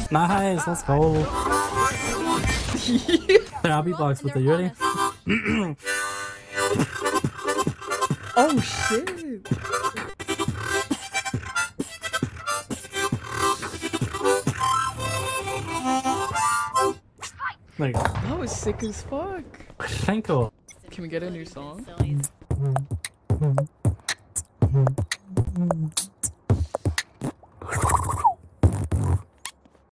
Nice, let's go. I'll beatbox with you. Ready? Oh shit! There you go. That was sick as fuck. Thank you. Can we get a new song?